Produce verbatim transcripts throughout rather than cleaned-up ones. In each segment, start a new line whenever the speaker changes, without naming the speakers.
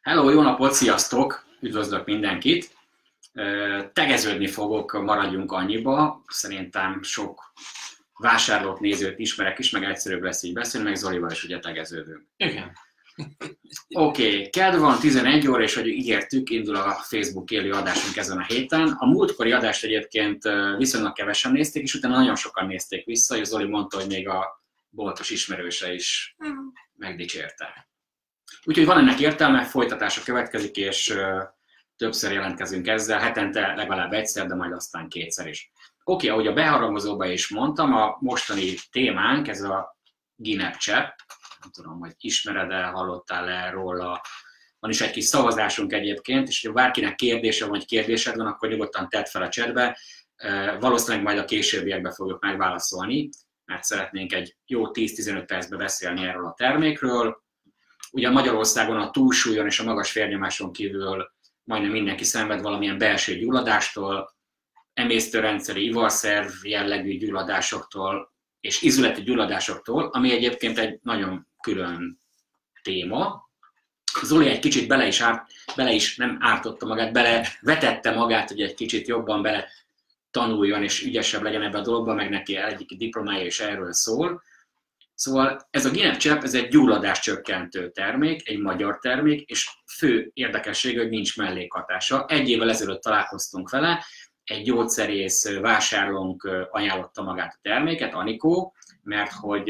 Hello, jó napot, sziasztok! Üdvözlök mindenkit! Tegeződni fogok, maradjunk annyiba. Szerintem sok vásárlót, nézőt ismerek is, meg egyszerűbb lesz így beszélni, meg Zolival is ugye tegeződünk.
Igen.
Oké, okay. Kedd van, tizenegy óra, és hogy ígértük, indul a Facebook élő adásunk ezen a héten. A múltkori adást egyébként viszonylag kevesen nézték, és utána nagyon sokan nézték vissza, és Zoli mondta, hogy még a boltos ismerőse is megdicsérte. Úgyhogy van ennek értelme, folytatása következik, és uh, többször jelentkezünk ezzel, hetente legalább egyszer, de majd aztán kétszer is. Oké, okay, ahogy a beharangozóban is mondtam, a mostani témánk, ez a Ginep csepp. Nem tudom, hogy ismered-e, hallottál-e róla. Van is egy kis szavazásunk egyébként, és ha bárkinek kérdése vagy kérdésed van, akkor nyugodtan tedd fel a chatbe. Uh, valószínűleg majd a későbbiekben fogjuk megválaszolni, mert szeretnénk egy jó tíz-tizenöt percben beszélni erről a termékről. Ugye Magyarországon a túlsúlyon és a magas vérnyomáson kívül majdnem mindenki szenved valamilyen belső gyulladástól, emésztőrendszeri, ivarszerv jellegű gyulladásoktól és ízületi gyulladásoktól, ami egyébként egy nagyon külön téma. Zoli egy kicsit bele is, árt, bele is nem ártotta magát, bele vetette magát, hogy egy kicsit jobban bele tanuljon és ügyesebb legyen ebbe a dologba, meg neki egyik diplomája is erről szól. Szóval ez a Ginep csepp, ez egy gyulladáscsökkentő termék, egy magyar termék, és fő érdekessége, hogy nincs mellékhatása. Egy évvel ezelőtt találkoztunk vele, egy gyógyszerész vásárlónk ajánlotta magát a terméket, Anikó, mert hogy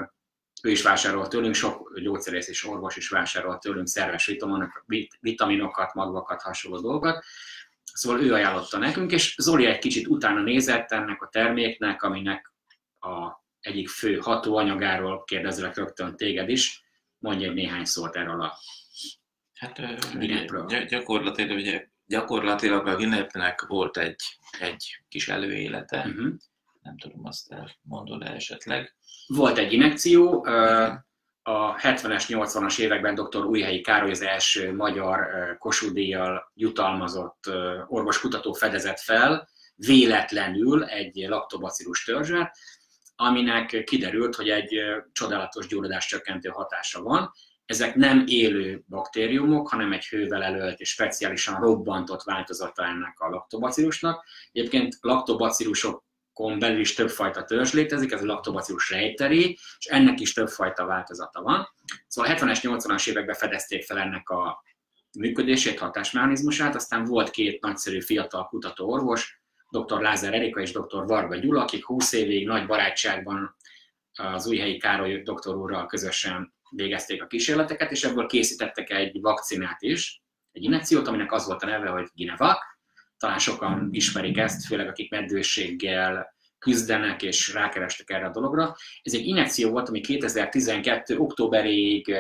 ő is vásárolt tőlünk, sok gyógyszerész és orvos is vásárolt tőlünk szerves vitaminokat, magvakat, hasonló dolgokat. Szóval ő ajánlotta nekünk, és Zoli egy kicsit utána nézett ennek a terméknek, aminek a egyik fő hatóanyagáról, kérdezlek rögtön téged is, mondj egy néhány szót erről a
hát,
Ginepről.
Gyakorlatilag, ugye, gyakorlatilag a Ginepnek volt egy, egy kis előélete, uh-huh. Nem tudom, azt elmondod-e esetleg.
Volt egy injekció, uh-huh. A hetvenes, nyolcvanas években dr. Újhelyi Károly az első magyar Kossuth-díjjal jutalmazott orvoskutató fedezett fel véletlenül egy laktobacillus törzset, aminek kiderült, hogy egy csodálatos gyulladáscsökkentő hatása van. Ezek nem élő baktériumok, hanem egy hővel elölt és speciálisan robbantott változata ennek a laktobacillusnak. Egyébként laktobacillusokon belül is többfajta törzs létezik, ez a laktobacillus reiteri, és ennek is többfajta változata van. Szóval a hetvenes, nyolcvanas években fedezték fel ennek a működését, hatásmechanizmusát, aztán volt két nagyszerű fiatal kutató orvos, dr. Lázár Erika és dr. Varga Gyula, akik húsz évig nagy barátságban az Újhelyi Károly doktor úrral közösen végezték a kísérleteket, és ebből készítettek egy vakcinát is, egy injekciót, aminek az volt a neve, hogy Ginevac. Talán sokan ismerik ezt, főleg akik meddősséggel küzdenek és rákerestek erre a dologra. Ez egy injekció volt, ami kétezer-tizenkettő októberig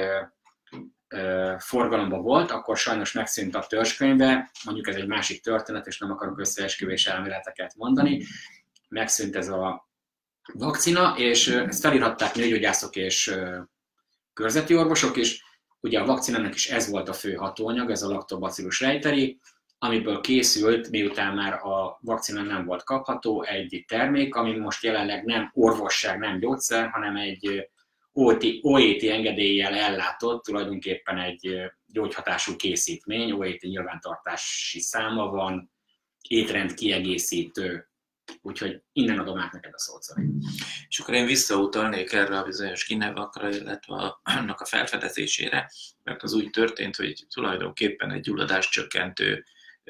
forgalomban volt, akkor sajnos megszűnt a törzskönyve, mondjuk ez egy másik történet, és nem akarok összeesküvés elméleteket mondani. Megszűnt ez a vakcina, és ezt feliratták nőgyógyászok és körzeti orvosok is. Ugye a vakcinának is ez volt a fő hatóanyag, ez a Lactobacillus reiteri, amiből készült, miután már a vakcina nem volt kapható, egy termék, ami most jelenleg nem orvosság, nem gyógyszer, hanem egy o é té engedéllyel ellátott, tulajdonképpen egy gyógyhatású készítmény, o é té nyilvántartási száma van, étrend kiegészítő, úgyhogy innen adom át neked a szót, Zoli.
És akkor én visszautalnék erre a bizonyos Ginevacra, illetve annak a felfedezésére, mert az úgy történt, hogy tulajdonképpen egy gyulladáscsökkentő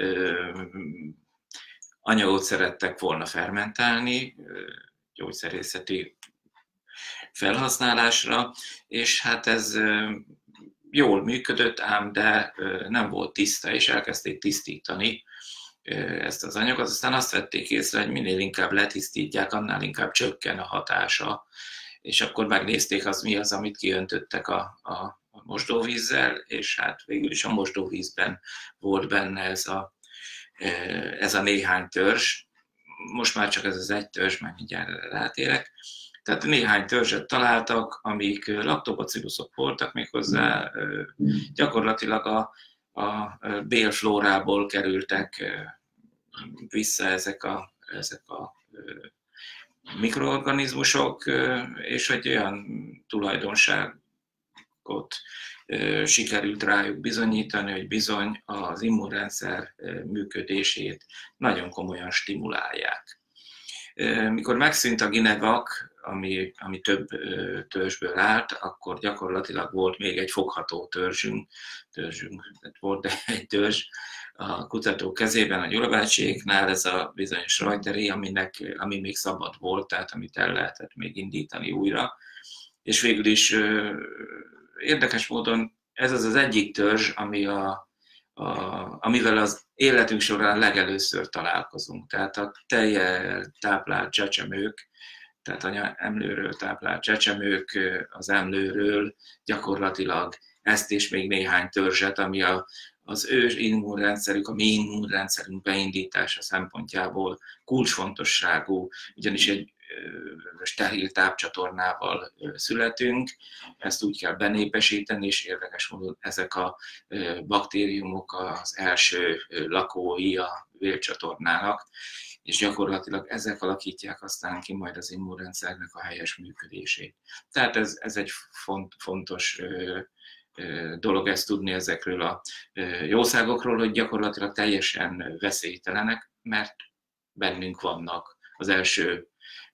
anyagot szerettek volna fermentálni, gyógyszerészeti felhasználásra, és hát ez jól működött, ám de nem volt tiszta, és elkezdték tisztítani ezt az anyagot. Aztán azt vették észre, hogy minél inkább letisztítják, annál inkább csökken a hatása, és akkor megnézték, az mi az, amit kiöntöttek a, a mosdóvízzel, és hát végül is a mosdóvízben volt benne ez a, ez a néhány törzs. Most már csak ez az egy törzs, meg mindjárt rátérek. Tehát néhány törzset találtak, amik laktobacillusok voltak, méghozzá gyakorlatilag a, a bélflórából kerültek vissza ezek a, ezek a mikroorganizmusok, és egy olyan tulajdonságot sikerült rájuk bizonyítani, hogy bizony az immunrendszer működését nagyon komolyan stimulálják. Mikor megszűnt a Gynevac, ami, ami több törzsből állt, akkor gyakorlatilag volt még egy fogható törzsünk, törzsünk volt egy törzs a kutatók kezében, a gyulabácsiéknál, ez a bizonyos Reuteri, aminek, ami még szabad volt, tehát amit el lehetett még indítani újra. És végül is érdekes módon ez az az egyik törzs, ami a, a, amivel az életünk során legelőször találkozunk. Tehát a tejjel táplált csecsemők, tehát anya-emlőről táplált csecsemők az emlőről gyakorlatilag ezt és még néhány törzset, ami a, az ő immunrendszerük, a mi immunrendszerünk beindítása szempontjából kulcsfontosságú, ugyanis egy steril tápcsatornával születünk, ezt úgy kell benépesíteni, és érdekes módon ezek a baktériumok az első lakói a vércsatornának, és gyakorlatilag ezek alakítják aztán ki majd az immunrendszernek a helyes működését. Tehát ez, ez egy font, fontos dolog ezt tudni ezekről a jószágokról, hogy gyakorlatilag teljesen veszélytelenek, mert bennünk vannak az első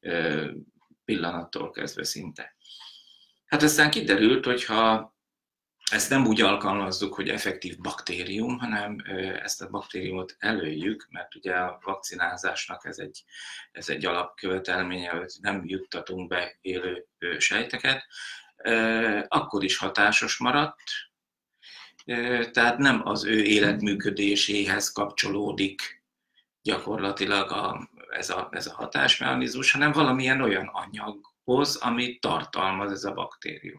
pillanattól kezdve szinte. Hát aztán kiderült, hogyha ezt nem úgy alkalmazzuk, hogy effektív baktérium, hanem ezt a baktériumot előjük, mert ugye a vakcinázásnak ez egy, ez egy alapkövetelménye, hogy nem juttatunk be élő sejteket, akkor is hatásos maradt, tehát nem az ő életműködéséhez kapcsolódik gyakorlatilag a, ez, a, ez a hatásmechanizmus, hanem valamilyen olyan anyaghoz, amit tartalmaz ez a baktérium.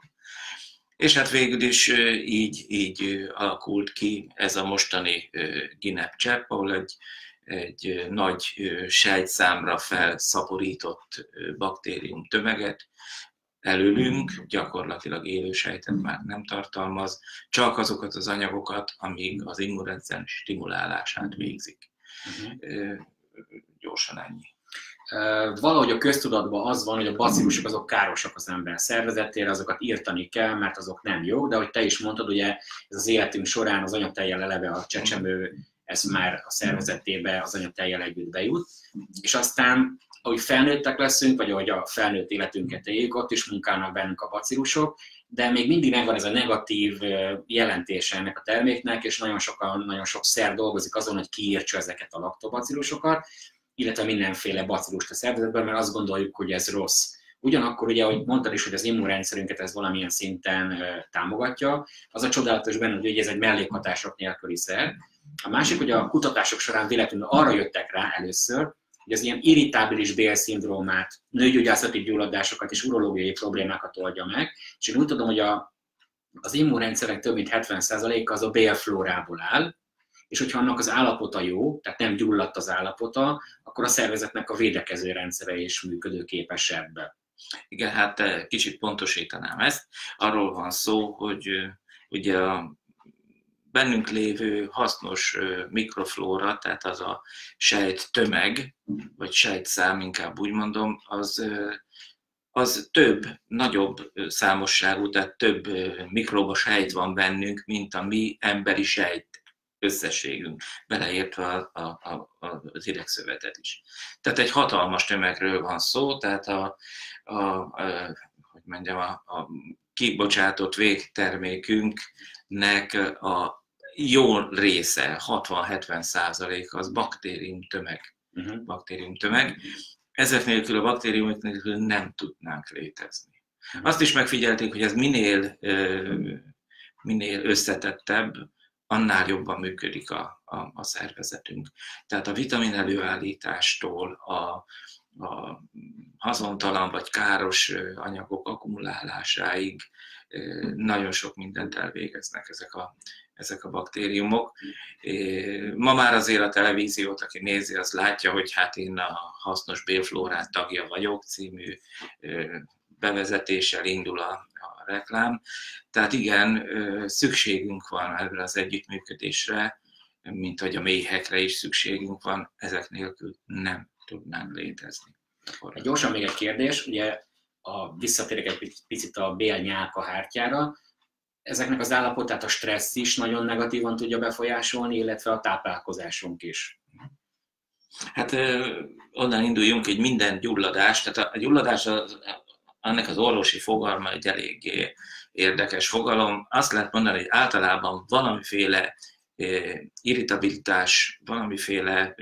És hát végül is így, így alakult ki ez a mostani Gynepp-csepp, ahol egy, egy nagy sejtszámra felszaporított baktérium tömeget előlünk, gyakorlatilag élő sejtet már nem tartalmaz, csak azokat az anyagokat, amik az immunrendszer stimulálását végzik. Uh-huh. Gyorsan ennyi.
Valahogy a köztudatban az van, hogy a bacillusok azok károsak az ember szervezetére, azokat írtani kell, mert azok nem jók, de ahogy te is mondtad, ugye ez az életünk során az anyatejjel eleve a csecsemő, ez már a szervezetébe az anyatejjel együtt bejut, és aztán ahogy felnőttek leszünk, vagy ahogy a felnőtt életünket éljük, ott is munkálnak bennünk a bacillusok, de még mindig megvan ez a negatív jelentése ennek a terméknek, és nagyon, sokan, nagyon sok szer dolgozik azon, hogy kiírtsa ezeket a laktobacillusokat, illetve mindenféle bacillust a szervezetben, mert azt gondoljuk, hogy ez rossz. Ugyanakkor ugye, ahogy mondtad is, hogy az immunrendszerünket ez valamilyen szinten támogatja, az a csodálatos benne, hogy ez egy mellékhatások nélküli szer. A másik, hogy a kutatások során véletlenül arra jöttek rá először, hogy az ilyen irritábilis bélszindrómát, nőgyógyászati gyulladásokat és urológiai problémákat oldja meg, és én úgy tudom, hogy a, az immunrendszerek több mint hetven százaléka az a bélflórából áll, és hogyha annak az állapota jó, tehát nem gyulladt az állapota, akkor a szervezetnek a védekező rendszere is működőképesebb.
Igen, hát kicsit pontosítanám ezt. Arról van szó, hogy ugye a bennünk lévő hasznos mikroflóra, tehát az a sejt tömeg, vagy sejtszám, inkább úgy mondom, az, az több, nagyobb számosságú, tehát több mikróba sejt van bennünk, mint a mi emberi sejt összességünk, beleértve a, a, a, az idegszövetet is. Tehát egy hatalmas tömegről van szó, tehát a, a, a, hogy mondjam, a, a kibocsátott végtermékünknek a jó része, hatvan-hetven százalék az baktérium tömeg. Uh-huh. Baktérium tömeg. Ezek nélkül a baktériumok nélkül nem tudnánk létezni. Uh-huh. Azt is megfigyelték, hogy ez minél, minél összetettebb, annál jobban működik a, a, a szervezetünk. Tehát a vitamin előállítástól a, a haszontalan vagy káros anyagok akkumulálásáig nagyon sok mindent elvégeznek ezek a, ezek a baktériumok. Ma már azért a televíziót, aki nézi, az látja, hogy hát én a hasznos bélflórát tagja vagyok című bevezetéssel indul a, a reklám. Tehát igen, szükségünk van erre az együttműködésre, mint hogy a méhekre is szükségünk van, ezek nélkül nem tudnánk létezni.
Gyorsan még egy kérdés, ugye a, visszatérek egy picit a bélnyálkahártyára. ezeknek az állapotát a stressz is nagyon negatívan tudja befolyásolni, illetve a táplálkozásunk is.
Hát onnan induljunk, hogy minden gyulladás, tehát a gyulladás az, annak az orvosi fogalma egy eléggé érdekes fogalom. Azt lehet mondani, hogy általában valamiféle irritabilitás, valamiféle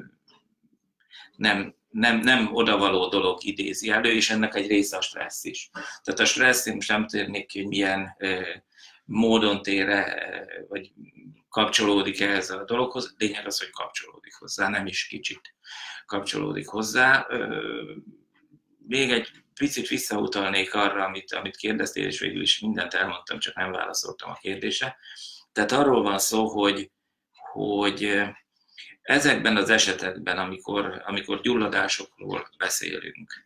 nem, nem, nem odavaló dolog idézi elő, és ennek egy része a stressz is. Tehát a stressz, én most nem térnék ki, hogy milyen módon tér, vagy kapcsolódik ehhez a dologhoz. Lényeg az, hogy kapcsolódik hozzá, nem is kicsit kapcsolódik hozzá. Még egy picit visszautalnék arra, amit, amit kérdeztél, és végül is mindent elmondtam, csak nem válaszoltam a kérdésre. Tehát arról van szó, hogy, hogy ezekben az esetekben, amikor, amikor gyulladásokról beszélünk,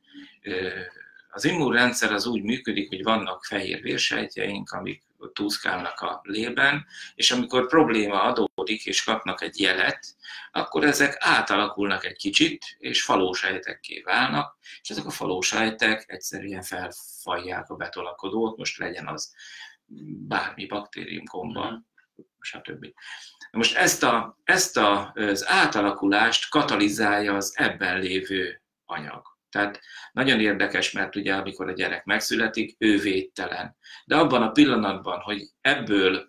az immunrendszer az úgy működik, hogy vannak fehér vérsejtjeink, amik túszkálnak a lélben, és amikor probléma adódik, és kapnak egy jelet, akkor ezek átalakulnak egy kicsit, és falósejtekké válnak, és ezek a falósejtek egyszerűen felfalják a betolakodót, most legyen az bármi baktériumkomban, stb. Most ezt, a, ezt a, az átalakulást katalizálja az ebben lévő anyag. Tehát nagyon érdekes, mert ugye amikor a gyerek megszületik, ő védtelen. De abban a pillanatban, hogy ebből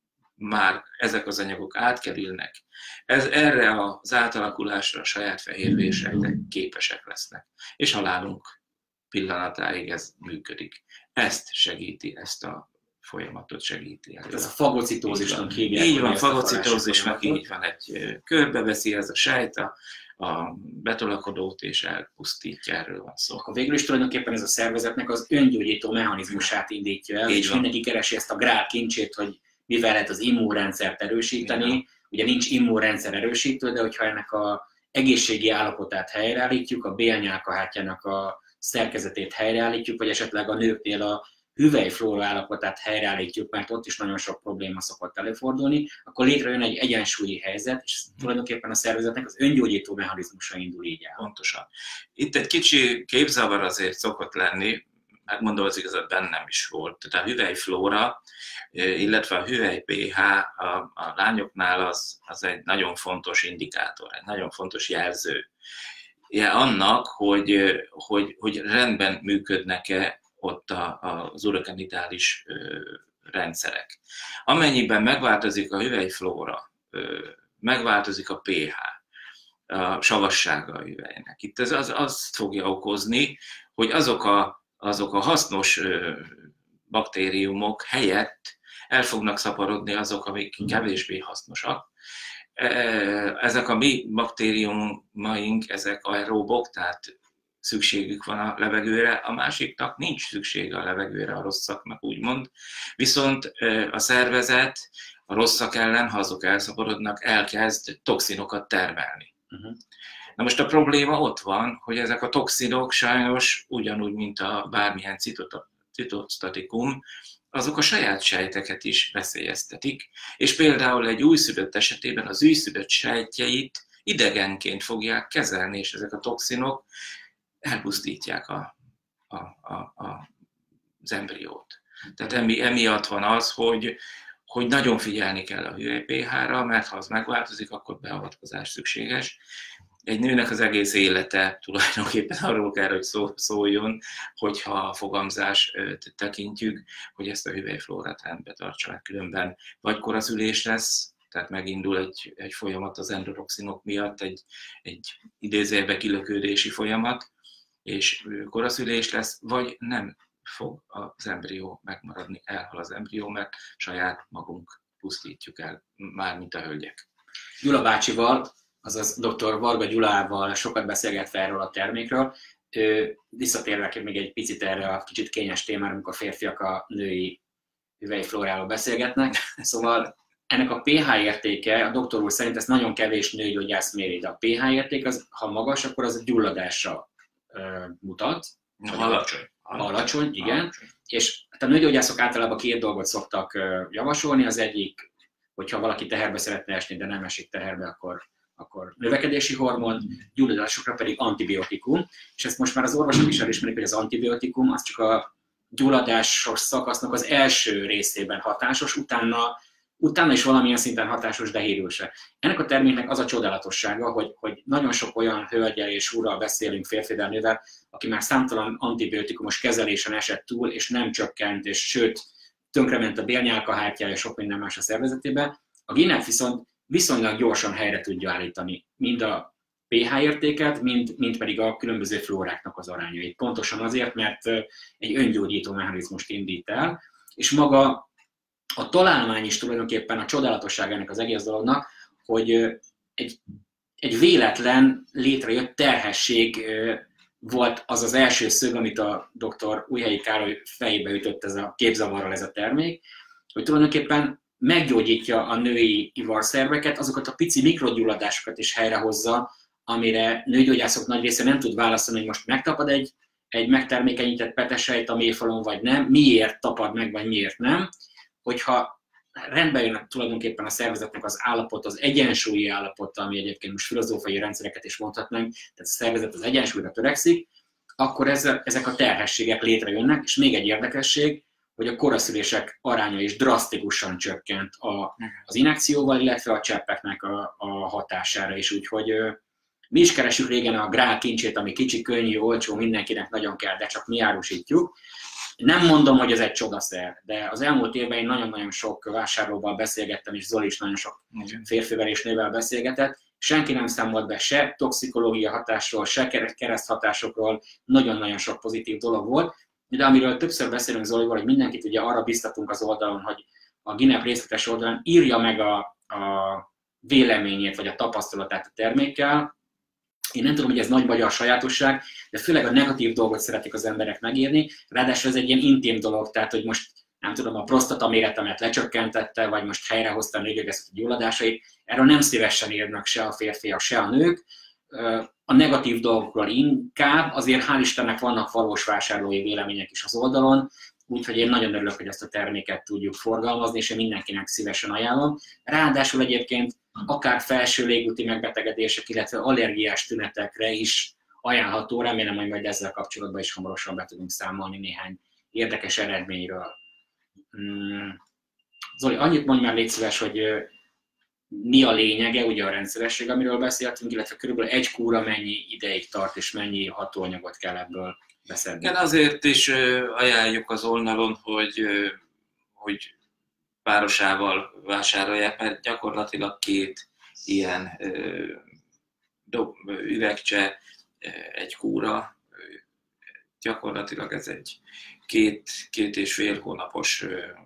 már ezek az anyagok átkerülnek, ez, erre az átalakulásra a saját fehérvérsejtek képesek lesznek. És halálunk pillanatáig ez működik. Ezt segíti, ezt a folyamatot segíti elő.
Ez a fagocitózisnak hívják.
Így van, fagocitózisnak így van, egy körbeveszi ez a sejt a, a betolakodót, és elpusztítja, erről van szó.
Akkor végül is tulajdonképpen ez a szervezetnek az öngyógyító mechanizmusát indítja el, így és van. Mindenki keresi ezt a grál kincsét, hogy mivel lehet az immunrendszert erősíteni. Igen. Ugye nincs immunrendszer erősítő, de hogyha ennek az egészségi állapotát helyreállítjuk, a bélnyálkahártyának a szerkezetét helyreállítjuk, vagy esetleg a nőknél a hüvelyflóra állapotát helyreállítjuk, mert ott is nagyon sok probléma szokott előfordulni, akkor létrejön egy egyensúlyi helyzet, és tulajdonképpen a szervezetnek az öngyógyító mechanizmusa indul így el.
Pontosan. Itt egy kicsi képzavar azért szokott lenni, megmondom, az igazat bennem is volt. Tehát a hüvelyflóra, illetve a hüvely pH a, a lányoknál az, az egy nagyon fontos indikátor, egy nagyon fontos jelző. Ja, annak, hogy, hogy, hogy rendben működnek-e ott a, az urogenitális rendszerek. Amennyiben megváltozik a hüvelyflóra, megváltozik a pH, a savassága a hüvelynek. Itt ez az, azt fogja okozni, hogy azok a, azok a hasznos baktériumok helyett el fognak szaporodni azok, amik kevésbé hasznosak. Ezek a mi baktériumaink, ezek aeróbok, tehát szükségük van a levegőre, a másiknak nincs szüksége a levegőre, a rosszaknak úgymond. Viszont a szervezet a rosszak ellen, ha azok elszaporodnak, elkezd toxinokat termelni. Uh-huh. Na most a probléma ott van, hogy ezek a toxinok sajnos ugyanúgy, mint a bármilyen citostatikum, azok a saját sejteket is veszélyeztetik, és például egy újszülött esetében az újszülött sejtjeit idegenként fogják kezelni, és ezek a toxinok elpusztítják a, a, a, a, az embriót. Tehát emi, emiatt van az, hogy, hogy nagyon figyelni kell a hüvely pH-ra, mert ha az megváltozik, akkor beavatkozás szükséges. Egy nőnek az egész élete tulajdonképpen arról kell, hogy szó, szóljon, hogyha a fogamzás tekintjük, hogy ezt a hüvelyflórát rendbe tartsa, mert különben vagy koraszülés lesz, tehát megindul egy, egy folyamat az endotoxinok miatt, egy, egy idézőjelbe kilökődési folyamat, és koraszülés lesz, vagy nem fog az embrió megmaradni, elhal az embrió, mert saját magunk pusztítjuk el, mármint a hölgyek.
Gyula bácsival, azaz dr. Varga Gyulával sokat beszélgetve erről a termékről, visszatérve még egy picit erre a kicsit kényes témára, amikor a férfiak a női hüvelyflóráról beszélgetnek, szóval ennek a pH értéke, a doktor úr szerint ezt nagyon kevés nőgyógyász méri, de a pH érték, az, ha magas, akkor az a gyulladásra uh, mutat.
Alacsony.
Alacsony, igen. Alacsony. És hát a nőgyógyászok általában két dolgot szoktak uh, javasolni. Az egyik, hogyha valaki teherbe szeretne esni, de nem esik teherbe, akkor, akkor növekedési hormon, gyulladásokra pedig antibiotikum. És ezt most már az orvosok is elismerik, hogy az antibiotikum az csak a gyulladásos szakasznak az első részében hatásos, utána, utána is valamilyen szinten hatásos, de hírül-se. Ennek a terméknek az a csodálatossága, hogy, hogy nagyon sok olyan hölgyel és úrral beszélünk, férfivel, nővel, aki már számtalan antibiotikumos kezelésen esett túl, és nem csökkent, és sőt, tönkrement a bélnyálkahártyája, és sok minden más a szervezetébe. A Ginep viszont viszonylag gyorsan helyre tudja állítani mind a pH értéket, mind, mind pedig a különböző flóráknak az arányait. Pontosan azért, mert egy öngyógyító mechanizmust indít el, és maga a találmány is tulajdonképpen a csodálatosság ennek az egész dolognak, hogy egy, egy véletlen létrejött terhesség volt az az első szög, amit a doktor Újhelyi Károly fejébe ütött ez a képzavarral ez a termék, hogy tulajdonképpen meggyógyítja a női ivarszerveket, azokat a pici mikrogyulladásokat is helyrehozza, amire nőgyógyászok nagy része nem tud válaszolni, hogy most megtapad egy, egy megtermékenyített petesejt a mélyfalon, vagy nem, miért tapad meg, vagy miért nem. Hogyha rendben jön tulajdonképpen a szervezetnek az állapot, az egyensúlyi állapota, ami egyébként most filozófiai rendszereket is mondhatnánk, tehát a szervezet az egyensúlyra törekszik, akkor ezek a terhességek létrejönnek, és még egy érdekesség, hogy a koraszülések aránya is drasztikusan csökkent a, az injekcióval, illetve a cseppeknek a, a hatására is, úgyhogy mi is keresjük régen a grál kincsét, ami kicsi, könnyű, olcsó, mindenkinek nagyon kell, de csak mi árusítjuk. Nem mondom, hogy ez egy csodaszer, de az elmúlt évben én nagyon-nagyon sok vásárlóval beszélgettem, és Zoli is nagyon sok férfivel és nővel beszélgetett. Senki nem számolt be se toxikológia hatásról, se kereszthatásokról, nagyon-nagyon sok pozitív dolog volt. De amiről többször beszélünk Zolival, hogy mindenkit ugye arra biztatunk az oldalon, hogy a Ginep részletes oldalon írja meg a, a véleményét, vagy a tapasztalatát a termékkel. Én nem tudom, hogy ez nagy magyar sajátosság, de főleg a negatív dolgot szeretik az emberek megírni, ráadásul ez egy ilyen intim dolog, tehát hogy most nem tudom, a prostata méretemet lecsökkentette, vagy most helyrehozta a nőgyógyászati gyulladásait, erről nem szívesen írnak se a férfiak, se a nők. A negatív dolgokról inkább, azért hál' Istennek vannak valós vásárlói vélemények is az oldalon, úgyhogy én nagyon örülök, hogy ezt a terméket tudjuk forgalmazni, és én mindenkinek szívesen ajánlom. Ráadásul egyébként akár felső légúti megbetegedések, illetve allergiás tünetekre is ajánlható, remélem, hogy majd ezzel kapcsolatban is hamarosan be tudunk számolni néhány érdekes eredményről. Zoli, annyit mondj már, légy szíves, hogy mi a lényege, ugye a rendszeresség, amiről beszéltünk, illetve körülbelül egy kúra mennyi ideig tart, és mennyi hatóanyagot kell ebből beszedni.
Igen, azért is ajánljuk az oldalon, hogy, hogy párosával vásárolják, mert gyakorlatilag két ilyen dob, üvegcse, egy kúra, gyakorlatilag ez egy két, két és fél hónapos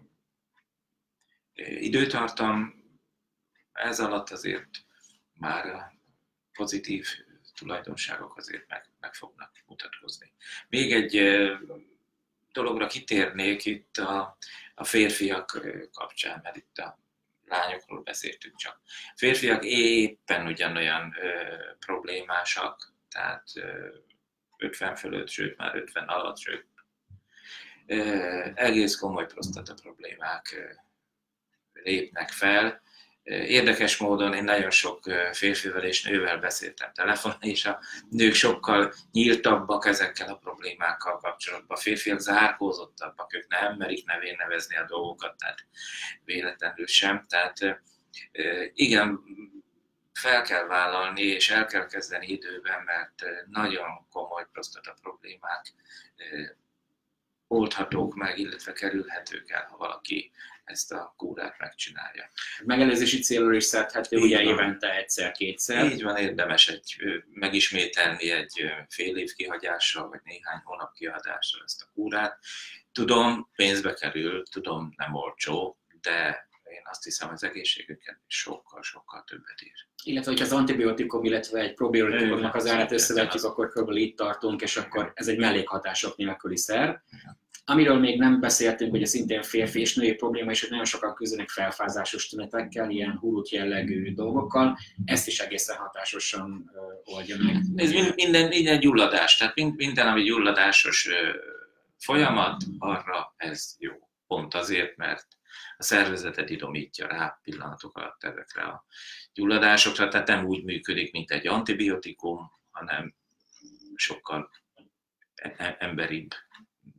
időtartam. Ez alatt azért már a pozitív tulajdonságok azért meg, meg fognak mutatkozni. Még egy dologra kitérnék itt a, a férfiak kapcsán, mert itt a lányokról beszéltünk csak. A férfiak éppen ugyanolyan ö, problémásak, tehát ö, ötven fölött, sőt már ötven alatt, sőt ö, egész komoly prostata problémák ö, lépnek fel. Érdekes módon én nagyon sok férfivel és nővel beszéltem telefonon, és a nők sokkal nyíltabbak ezekkel a problémákkal kapcsolatban. A férfiak zárkózottabbak, ők nem merik nevén nevezni a dolgokat, tehát véletlenül sem. Tehát igen, fel kell vállalni, és el kell kezdeni időben, mert nagyon komoly prostata problémák oldhatók meg, illetve kerülhetők el, ha valaki ezt a kúrát megcsinálja.
Megelőzési célról is szedhető, ugye évente egyszer-kétszer.
Így van, érdemes egy, megismételni egy fél év kihagyással, vagy néhány hónap kihagyással ezt a kúrát. Tudom, pénzbe kerül, tudom, nem olcsó, de én azt hiszem, az egészségüket sokkal-sokkal többet ér.
Illetve, hogyha az antibiotikum, illetve egy probiotikumnak az árát összevetjük, akkor kb. Itt tartunk, és akkor ez egy mellékhatások nélküli szer. Amiről még nem beszéltünk, hogy a szintén férfi és női probléma, és hogy nagyon sokan küzdenek felfázásos tünetekkel, ilyen hurut jellegű dolgokkal, ezt is egészen hatásosan oldja meg.
Ez minden, minden gyulladás, tehát minden, ami gyulladásos folyamat, arra ez jó. Pont azért, mert a szervezetet idomítja rá pillanatok alatt ezekre a gyulladásokra, tehát nem úgy működik, mint egy antibiotikum, hanem sokkal emberibb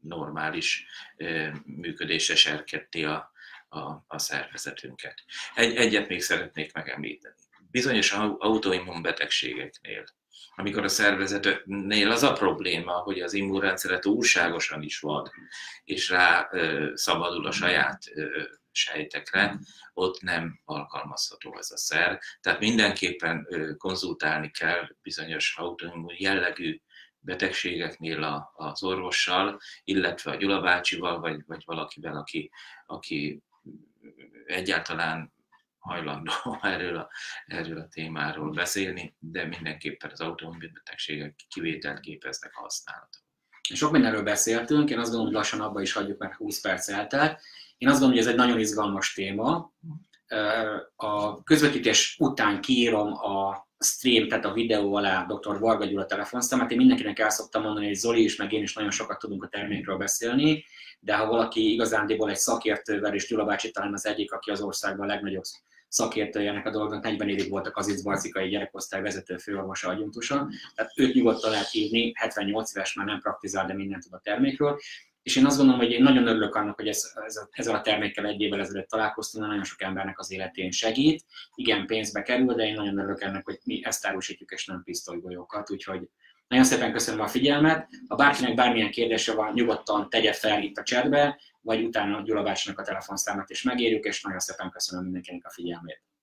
normális működésre serkedti a, a, a szervezetünket. Egy, egyet még szeretnék megemlíteni. Bizonyos autoimmun betegségeknél, amikor a szervezetnél az a probléma, hogy az immunrendszere túlságosan is vad, és rá ö, szabadul a saját ö, sejtekre, ott nem alkalmazható ez a szer. Tehát mindenképpen ö, konzultálni kell bizonyos autoimmun jellegű betegségeknél a, az orvossal, illetve a Gyula bácsival, vagy, vagy valakivel, aki, aki egyáltalán hajlandó erről a, erről a témáról beszélni, de mindenképpen az autoimmun betegségek kivételt képeznek a használatot.
Sok mindenről beszéltünk, én azt gondolom, hogy lassan abba is hagyjuk, mert húsz perc eltelt. Én azt gondolom, hogy ez egy nagyon izgalmas téma. A közvetítés után kiírom a stream, tehát a videó alá doktor Varga Gyula telefonszámát. Én mindenkinek el szoktam mondani, hogy Zoli is, meg én is nagyon sokat tudunk a termékről beszélni, de ha valaki igazándiból egy szakértővel, és Gyula bácsi talán az egyik, aki az országban a legnagyobb szakértője ennek a dolognak, negyven évig volt a Kazincbarcikai gyerekosztály vezető főorvosa, adjunktusa, tehát őt nyugodtan lehet hívni, hetvennyolc éves, már nem praktizál, de mindent tud a termékről. És én azt gondolom, hogy én nagyon örülök annak, hogy ez, ez, ezzel a termékkel egy évvel ezelőtt találkoztunk, de nagyon sok embernek az életén segít. Igen, pénzbe kerül, de én nagyon örülök ennek, hogy mi ezt árusítjuk, és nem pisztolygolyókat. Úgyhogy nagyon szépen köszönöm a figyelmet. Ha bárkinek bármilyen kérdése van, nyugodtan tegye fel itt a chatbe, vagy utána Gyula bácsinak a telefonszámát is megérjük, és nagyon szépen köszönöm mindenkinek a figyelmét.